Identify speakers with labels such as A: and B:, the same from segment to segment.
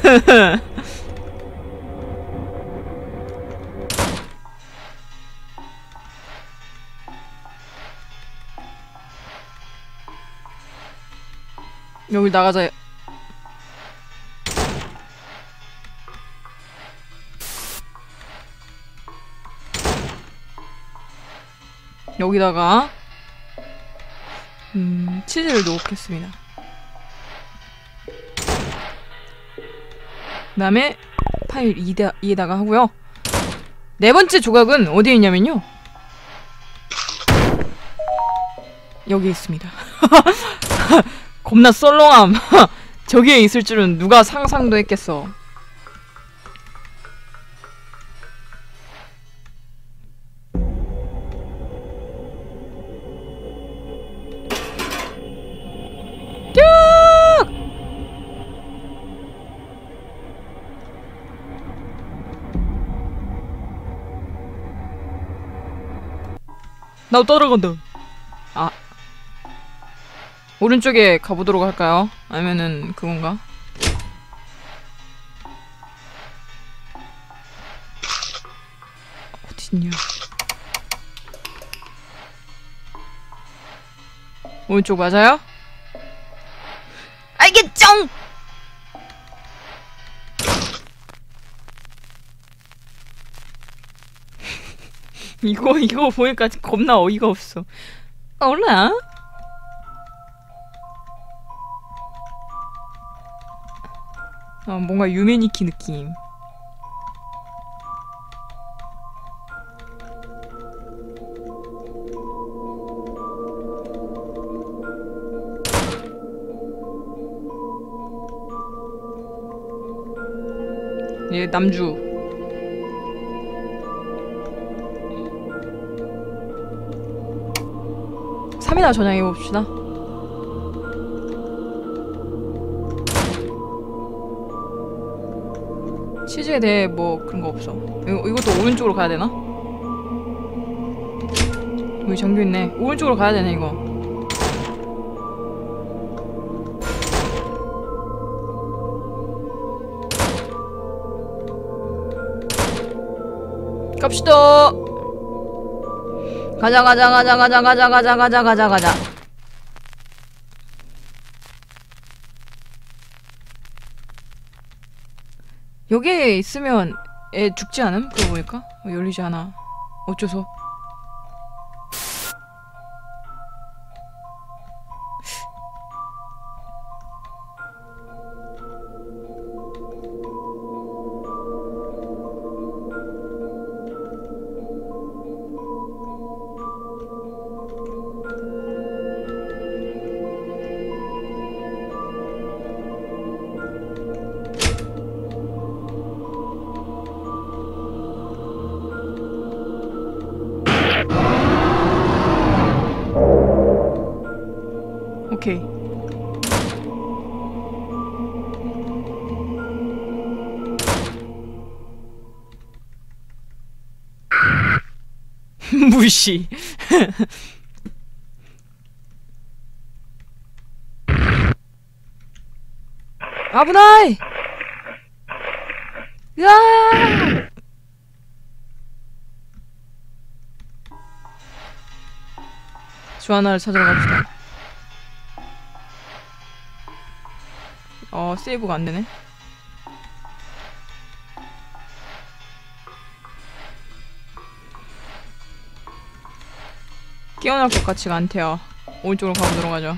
A: 여기 나가자. 여기다가 치즈를 넣겠습니다. 그 다음에 파일 2에다가 하고요. 네 번째 조각은 어디에 있냐면요, 여기 있습니다. 겁나 썰렁함. 저기에 있을 줄은 누가 상상도 했겠어. 나 따라간다. 아, 오른쪽에 가보도록 할까요? 아니면은 그건가? 어딨냐? 오른쪽 맞아요? 알겠죠? 이거 보니까 겁나 어이가 없어. 몰라? 뭔가 유메니키 느낌. 얘 남주. 삼이나 전향해봅시다. 치즈에 대해 뭐 그런 거 없어. 이것도 오른쪽으로 가야 되나? 여기 잠겨있네. 오른쪽으로 가야 되네 이거. 갑시다. 가자. 여기에 있으면 애 죽지 않음? 그거 보니까? 열리지 않아. 어쩌서. 오케이. 무시. 아부나이! 으아! 주하나를 찾으러 갑시다. 세이브가 안 되네. 깨어날 것 같지가 않대요. 오른쪽으로 가보도록 하죠.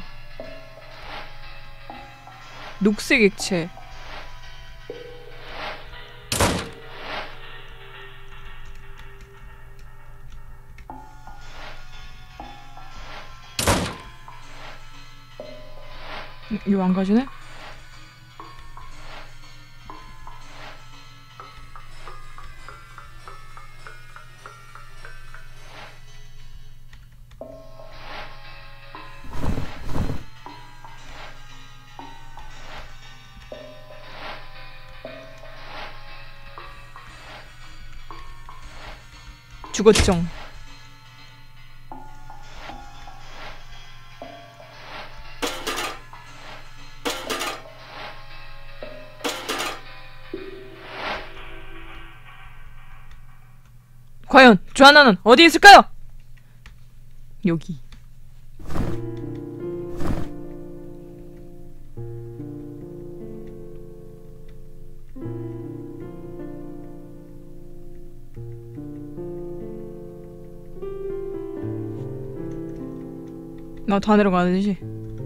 A: 녹색 액체. 이거 안 가지네? 죽었정. 과연 조아나는 어디 있을까요? 여기. 나 다 내려가야 되지.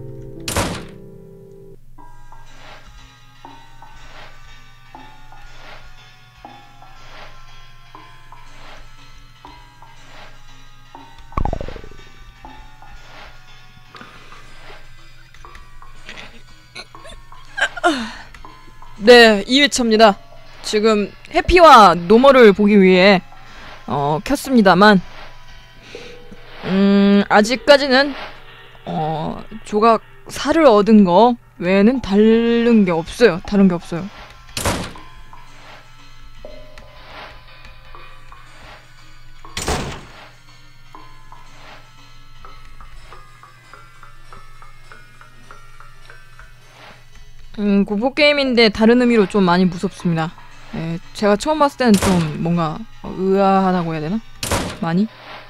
A: 네, 2회차입니다. 지금 해피와 노멀을 보기 위해 켰습니다만 아직까지는 조각 살을 얻은 거 외에는 다른 게 없어요. 공포게임인데 다른 의미로 좀 많이 무섭습니다. 네, 제가 처음 봤을 때는 좀 뭔가 의아하다고 해야 되나? 많이?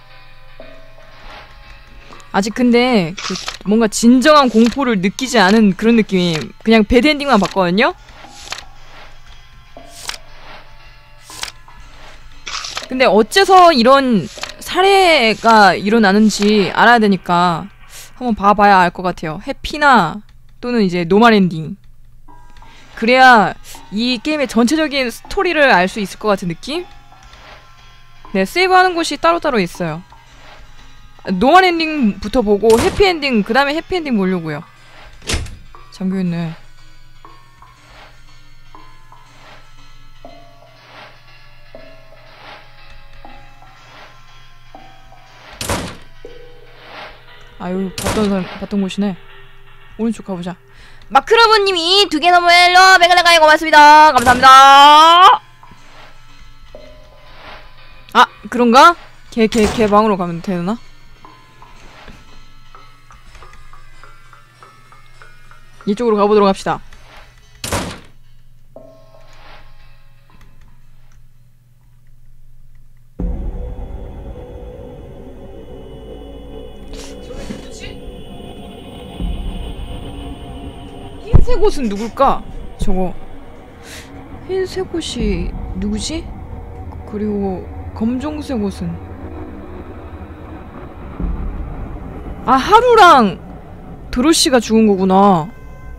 A: 아직 근데 그 뭔가 진정한 공포를 느끼지 않은 그런 느낌이 그냥 배드엔딩만 봤거든요? 근데 어째서 이런 사례가 일어나는지 알아야 되니까 한번 봐봐야 알 것 같아요. 해피나 또는 이제 노멀 엔딩. 그래야 이 게임의 전체적인 스토리를 알 수 있을 것 같은 느낌? 네, 세이브하는 곳이 따로따로 있어요. 노멀 엔딩부터 보고 해피엔딩, 그 다음에 해피엔딩 보려고요. 잠겨있네. 아유, 봤던 곳이네. 오른쪽 가보자.
B: 마크로브님이 2개 선물로 백을레가에 고맙습니다. 감사합니다.
A: 아, 그런가? 걔 방으로 가면 되나? 이쪽으로 가보도록 합시다. 흰색 옷은 누굴까? 저거 흰색 옷이 누구지? 그리고 검정색 옷은 아, 하루랑 드로시가 죽은 거구나.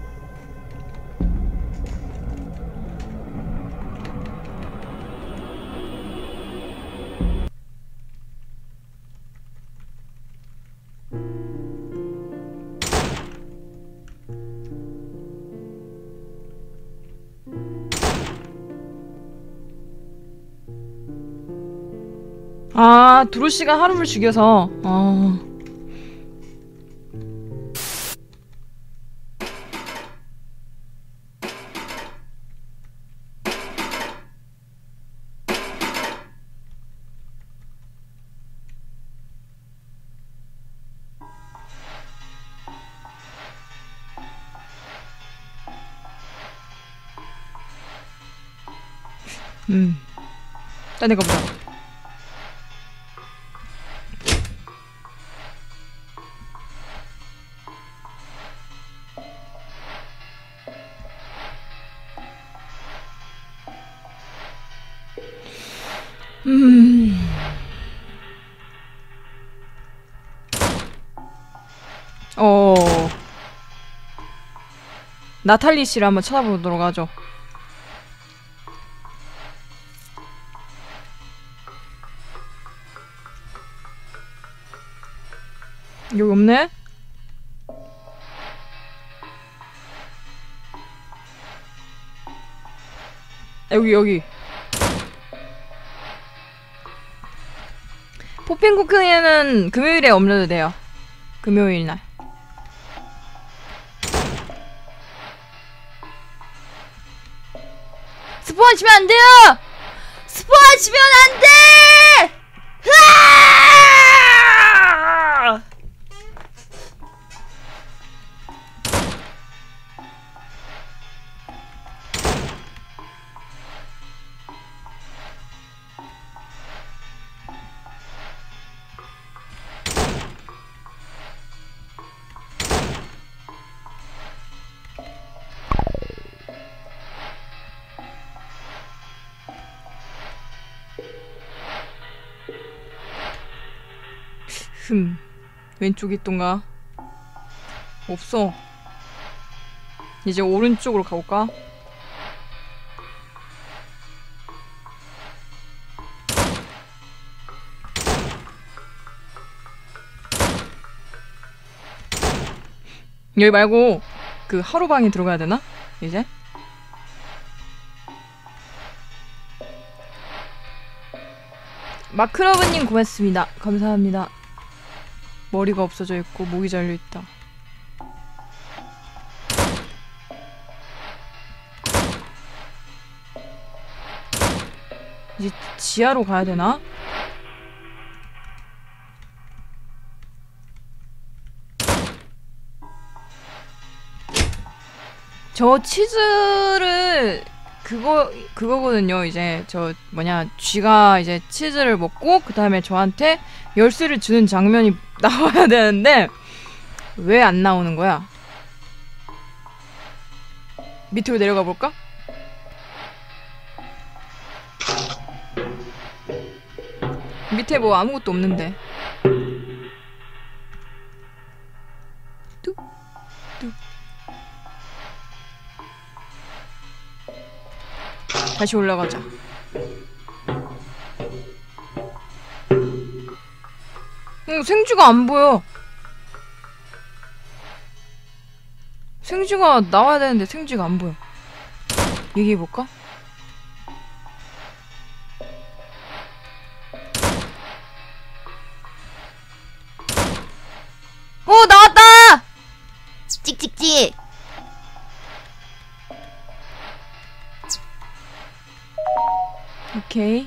A: 아, 드로시가 하루를 죽여서 딴 데 가보자. 나탈리 씨를 한번 찾아보도록 하죠. 여기 없네? 여기. 포핑쿠크에는 금요일에 업로드 돼요. 금요일 날.
B: 스포하시면 안 돼요! 스포하시면 안 돼! 으아!
A: 왼쪽이 있던가? 없어. 이제 오른쪽으로 가볼까? 여기 말고 그 하루방에 들어가야 되나? 이제? 마크러브님 고맙습니다. 감사합니다. 머리가 없어져 있고 목이 잘려 있다. 이제 지하로 가야 되나? 저 치즈를 그거거든요. 이제 저 뭐냐 쥐가 이제 치즈를 먹고 그 다음에 저한테 열쇠를 주는 장면이 나와야 되는데 왜 안 나오는 거야? 밑으로 내려가 볼까? 밑에 뭐 아무것도 없는데. 뚝 뚝. 다시 올라가자. 생쥐가 안 보여. 생쥐가 나와야 되는데 생쥐가 안 보여. 얘기해볼까? 나왔다!
B: 찍찍찍.
A: 오케이.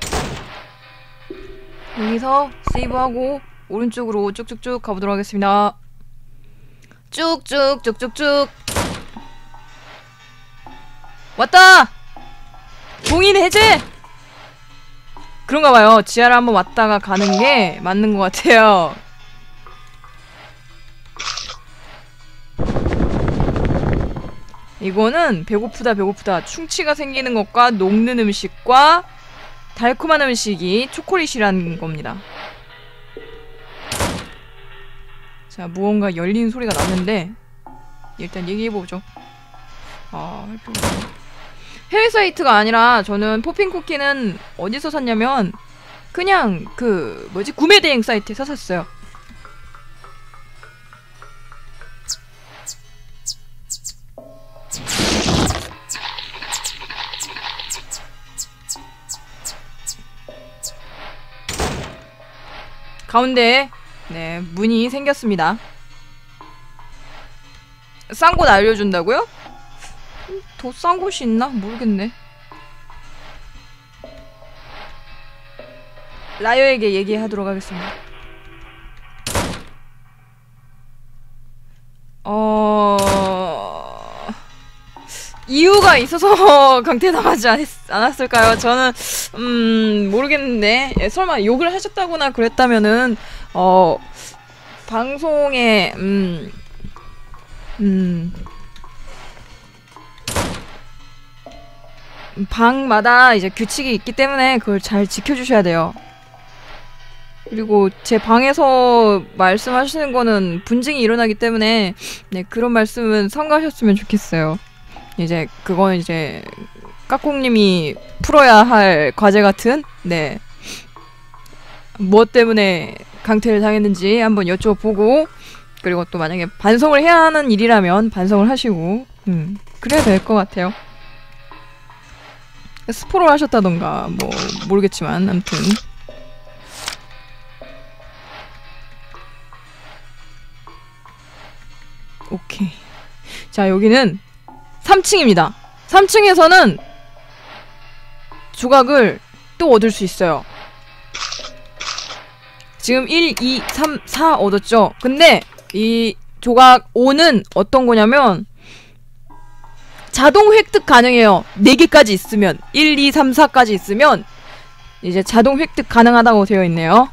A: 여기서 세이브하고 오른쪽으로 쭉쭉쭉 가보도록 하겠습니다. 쭉쭉쭉쭉쭉. 왔다! 봉인 해제! 그런가봐요. 지하를 한번 왔다가 가는 게 맞는 것 같아요. 이거는 배고프다 충치가 생기는 것과 녹는 음식과 달콤한 음식이 초콜릿이라는 겁니다. 자, 무언가 열리는 소리가 났는데 일단 얘기해보죠. 해외 사이트가 아니라 저는 포핀 쿠키는 어디서 샀냐면 그냥 그 뭐지 구매 대행 사이트에서 샀어요. 가운데에 네 문이 생겼습니다. 싼 곳 알려준다고요? 더 싼 곳이 있나? 모르겠네. 라이어에게 얘기하도록 하겠습니다. 이유가 있어서 강퇴당하지 않았을까요? 저는 모르겠는데 설마 욕을 하셨다거나 그랬다면은 방송에 방마다 이제 규칙이 있기 때문에 그걸 잘 지켜주셔야 돼요. 그리고 제 방에서 말씀하시는 거는 분쟁이 일어나기 때문에 네 그런 말씀은 삼가하셨으면 좋겠어요. 이제 그거는 이제 까꿍님이 풀어야 할 과제 같은 네 무엇 때문에 강퇴를 당했는지 한번 여쭤보고 그리고 또 만약에 반성을 해야 하는 일이라면 반성을 하시고 그래야 될 것 같아요. 스포를 하셨다던가 뭐 모르겠지만 아무튼 오케이. 자 여기는 3층입니다. 3층에서는 조각을 또 얻을 수 있어요. 지금 1, 2, 3, 4 얻었죠? 근데 이 조각 5는 어떤 거냐면 자동 획득 가능해요. 4개까지 있으면 1, 2, 3, 4까지 있으면 이제 자동 획득 가능하다고 되어 있네요.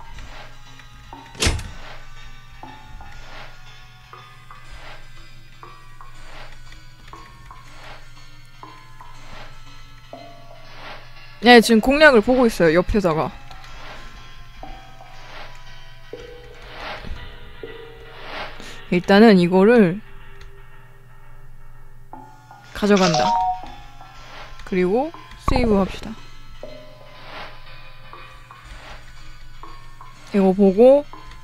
A: 네, 지금 공략을 보고 있어요. 옆에다가. 일단은 이거를 가져간다. 그리고 세이브 합시다. 이거 보고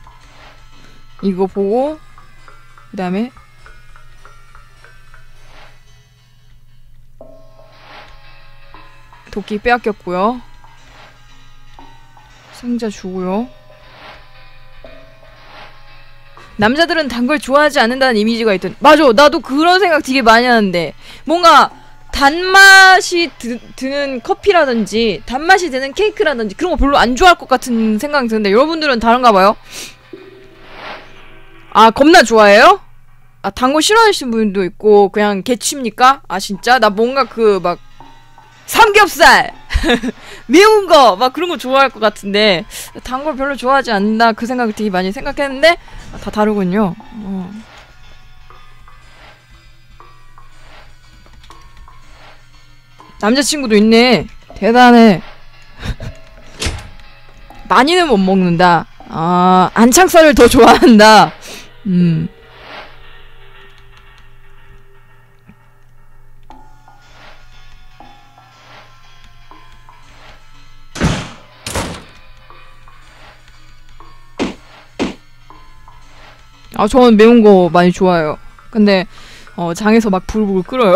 A: 그 다음에 도끼 빼앗겼고요. 상자 주고요. 남자들은 단 걸 좋아하지 않는다는 이미지가 있던. 맞아, 나도 그런 생각 되게 많이 하는데 뭔가 단맛이 드는 커피라든지 단맛이 드는 케이크라든지 그런 거 별로 안 좋아할 것 같은 생각이 드는데 여러분들은 다른가 봐요? 아, 겁나 좋아해요? 아, 단 거 싫어하시는 분도 있고 그냥 개취입니까? 아, 진짜? 나 뭔가 그 막 삼겹살! 매운 거! 막 그런 거 좋아할 것 같은데 단 걸 별로 좋아하지 않는다 그 생각을 되게 많이 생각했는데 다 다르군요. 남자친구도 있네. 대단해. 많이는 못 먹는다. 아, 안창살을 더 좋아한다. 아, 저는 매운 거 많이 좋아해요. 근데 장에서 막 불불 끓어요.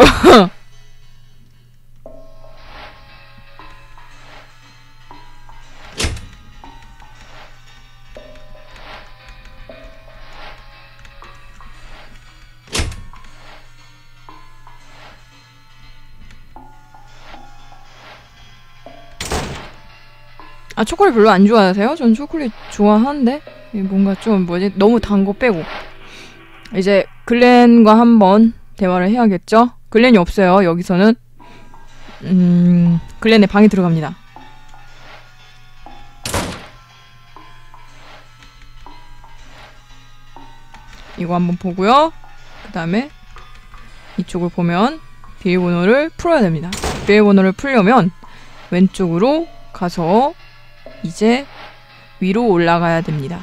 A: 아, 초콜릿 별로 안 좋아하세요? 전 초콜릿 좋아하는데 뭔가 좀 뭐지? 너무 단 거 빼고. 이제 글렌과 한번 대화를 해야겠죠? 글렌이 없어요, 여기서는. 글렌의 방에 들어갑니다. 이거 한번 보고요. 그 다음에 이쪽을 보면 비밀번호를 풀어야 됩니다. 비밀번호를 풀려면 왼쪽으로 가서 이제 위로 올라가야 됩니다.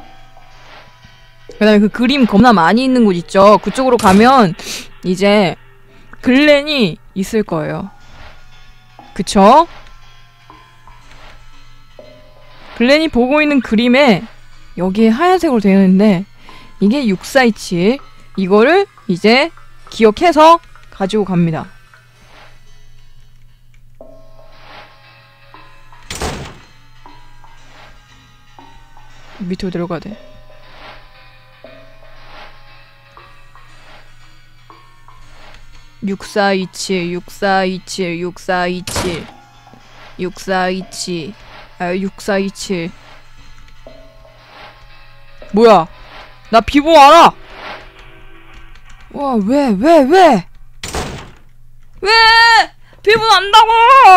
A: 그 다음에 그 그림 겁나 많이 있는 곳 있죠? 그쪽으로 가면 이제 글렌이 있을 거예요. 그쵸? 글렌이 보고 있는 그림에 여기에 하얀색으로 되어 있는데 이게 6427 이거를 이제 기억해서 가지고 갑니다. 밑으로 들어가야 돼. (6427) 6427 6427 6427 아 6427 뭐야 나 비보 알아. 와 왜 비보 안다고.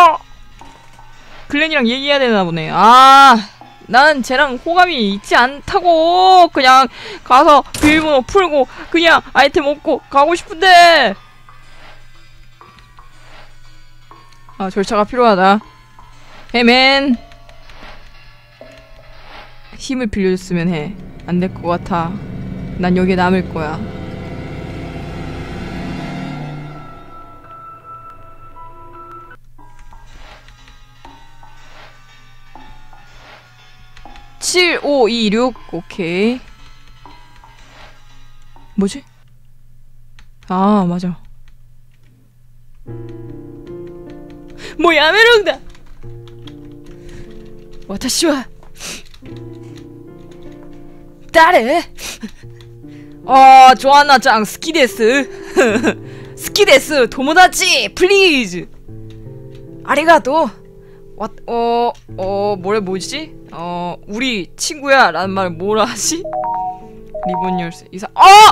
A: 글렌이랑 얘기해야 되나 보네. 아 난 쟤랑 호감이 있지 않다고. 그냥 가서 비밀번호 풀고 그냥 아이템 얻고 가고 싶은데. 아, 절차가 필요하다. 헤맨 힘을 빌려줬으면 해. 안 될 것 같아. 난 여기에 남을 거야. (7526) 오케이. 뭐지? 아 맞아. 뭐 야메롱다. 와타시와 따레 조아나짱 스키데스 스키데스 도모다치 플리즈 아리가또 뭐지? 우리 친구야 라는 말을 뭐라 하지? 리본 열쇠 이상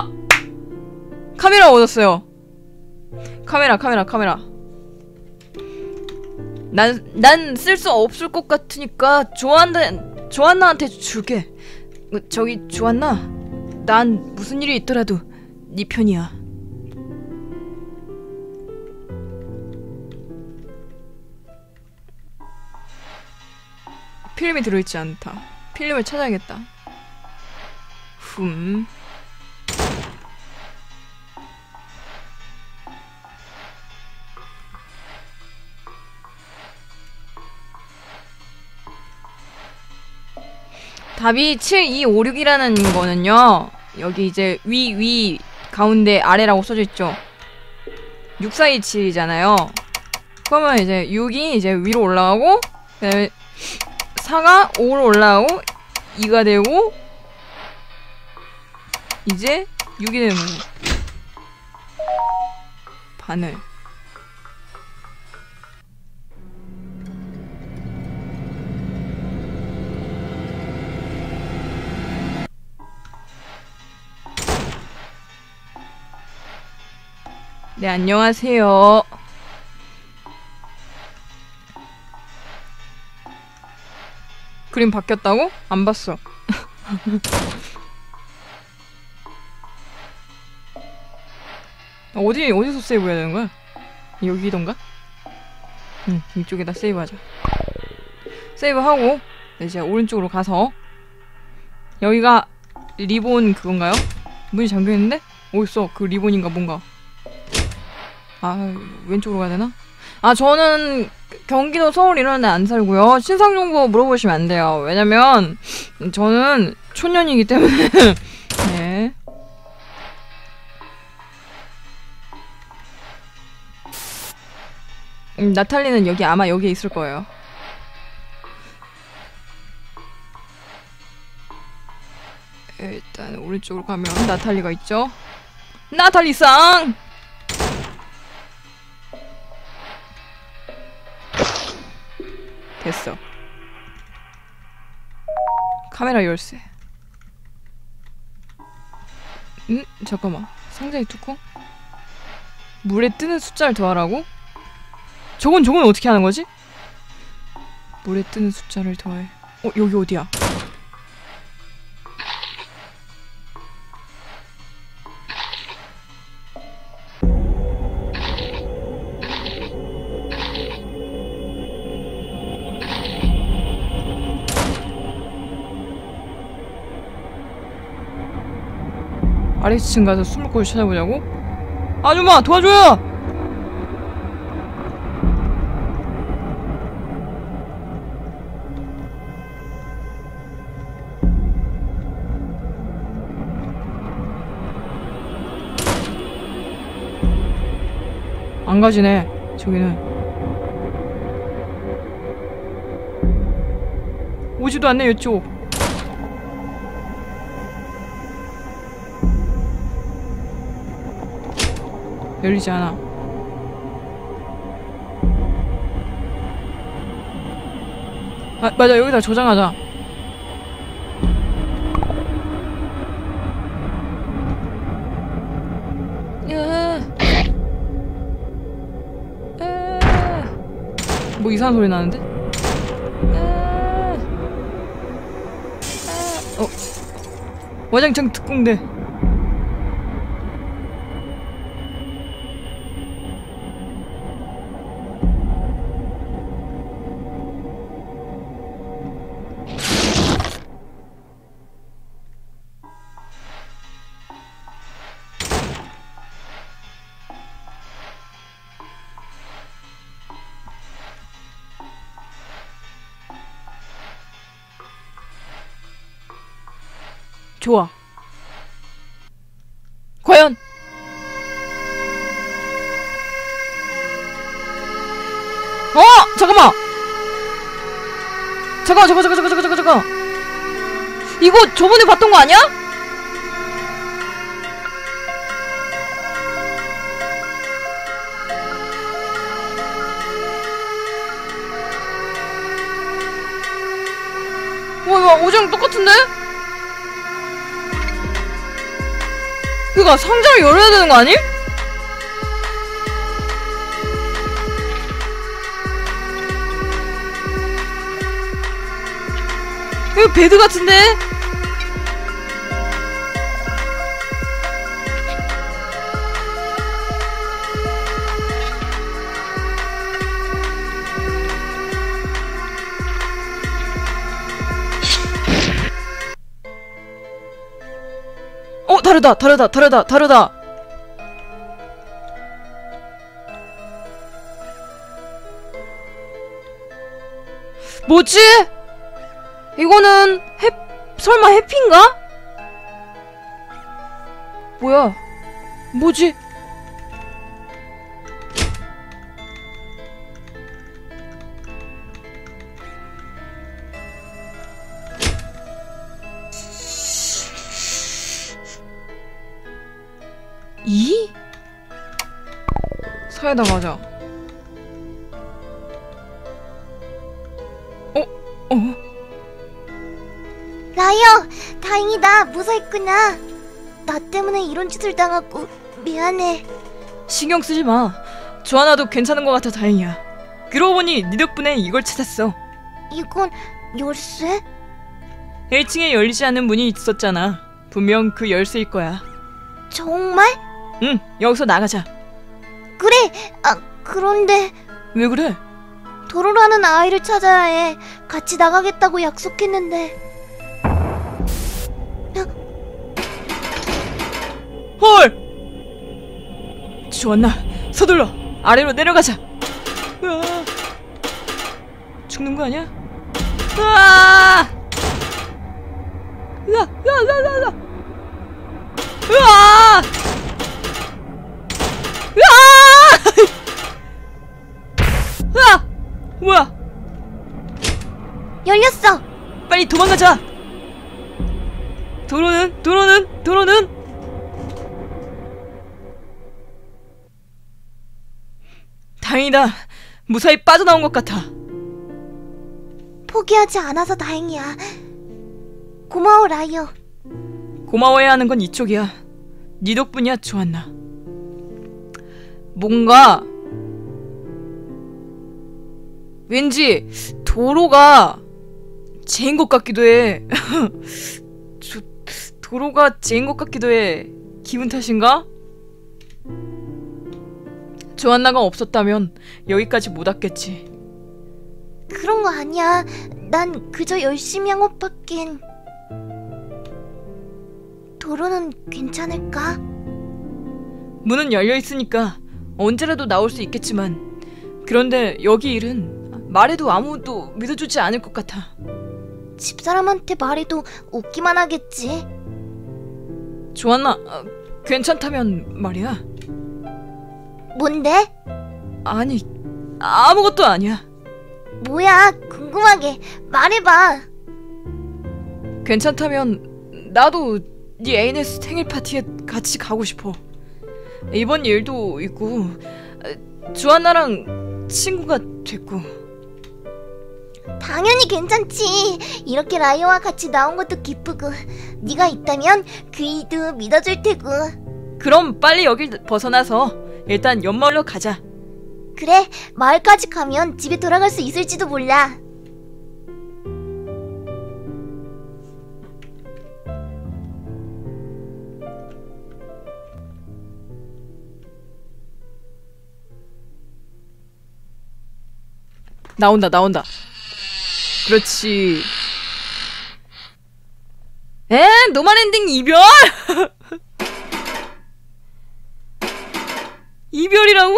A: 카메라 얻었어요. 카메라 난 쓸 수 없을 것 같으니까 조안나한테 줄게. 저기 조안나 난 무슨 일이 있더라도 네 편이야. 필름이 들어있지 않다. 필름을 찾아야겠다. 답이 7, 2, 5, 6이라는 거는요. 여기 이제 위, 가운데, 아래라고 써져 있죠. 6, 4, 2, 7이잖아요. 그러면 이제 6이 이제 위로 올라가고, 그다음에 4가 5로 올라가고, 2가 되고, 이제 6이 되는 거예요. 바늘. 네, 안녕하세요. 그림 바뀌었다고? 안 봤어. 어디서 세이브 해야 되는 거야? 여기던가? 응, 이쪽에다 세이브하자. 세이브하고, 이제 오른쪽으로 가서, 여기가 리본 그건가요? 문이 잠겨있는데? 어딨어? 그 리본인가 뭔가. 아, 왼쪽으로 가야 되나? 아, 저는 경기도 서울 이런 데 안 살고요. 신상 정보 물어보시면 안 돼요. 왜냐면 저는 촌년이기 때문에. 네. 나탈리는 여기 아마 여기에 있을 거예요. 일단 오른쪽으로 가면 나탈리가 있죠. 나탈리상! 됐어. 카메라 열쇠. 잠깐만. 상자의 뚜껑? 물에 뜨는 숫자를 더하라고? 저건 어떻게 하는 거지? 물에 뜨는 숫자를 더해. 여기 어디야? 아래층 가서 숨을 찾아보자고? 아줌마 도와줘요! 안 가지네 저기는. 오지도 않네 이쪽. 열리지 않아. 아, 맞아. 여기다 저장하자. 뭐 이상한 소리 나는데? 와장창 특공대. 좋아. 과연 잠깐만. 잠깐. 이거 저번에 봤던 거 아니야? 와, 오장 똑같은데? 그니까 상자를 열어야 되는 거 아님? 이거 베드 같은데? 다르다. 뭐지? 이거는 설마 해피인가? 뭐야? 뭐지? 이? 사이다 맞아.
B: 라이어, 다행이다. 무사했구나. 나 때문에 이런 짓을 당하고 미안해.
A: 신경 쓰지 마. 조아나도 괜찮은 것 같아 다행이야. 그러고 보니 네 덕분에 이걸 찾았어.
B: 이건 열쇠?
A: 1층에 열리지 않는 문이 있었잖아. 분명 그 열쇠일 거야.
B: 정말?
A: 응, 여기서 나가자.
B: 그래. 그런데
A: 왜 그래?
B: 도로라는 아이를 찾아야 해. 같이 나가겠다고 약속했는데.
A: 헐! 조안나, 서둘러 아래로 내려가자. 으아, 죽는 거 아니야? 으아! 으아! 으아! 으아! 으아! 으아! 으아! 으아! 뭐야?
B: 열렸어.
A: 빨리 도망가자. 도로는 다행이다. 무사히 빠져나온 것 같아.
B: 포기하지 않아서 다행이야. 고마워, 라이어.
A: 고마워해야 하는 건 이쪽이야. 네 덕분이야, 조안나. 뭔가 왠지 도로가 쟤인 것 같기도 해. 도로가 쟤인 것 같기도 해. 기분 탓인가? 조안나가 없었다면 여기까지 못 왔겠지.
B: 그런 거 아니야. 난 그저 열심히 한 것밖엔. 도로는 괜찮을까?
A: 문은 열려있으니까 언제라도 나올 수 있겠지만, 그런데 여기 일은 말해도 아무도 믿어주지 않을 것 같아.
B: 집사람한테 말해도 웃기만 하겠지.
A: 조안나, 괜찮다면 말이야.
B: 뭔데?
A: 아니, 아무것도 아니야.
B: 뭐야, 궁금하게 말해봐.
A: 괜찮다면 나도 네 애인의 생일 파티에 같이 가고 싶어. 이번 일도 있고 조안나랑 친구가 됐고.
B: 당연히 괜찮지. 이렇게 라이어와 같이 나온 것도 기쁘고, 네가 있다면 그 일도 믿어줄 테고.
A: 그럼 빨리 여길 벗어나서 일단 옆마을로 가자.
B: 그래, 마을까지 가면 집에 돌아갈 수 있을지도 몰라.
A: 나온다. 그렇지. 노만엔딩 이별? 이별이라고?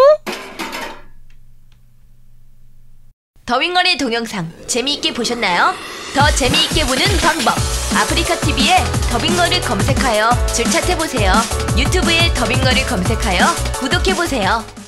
C: 더빙거리 동영상 재미있게 보셨나요? 더 재미있게 보는 방법, 아프리카TV에 더빙거리 검색하여 줄 찾아보세요. 유튜브에 더빙거리 검색하여 구독해보세요.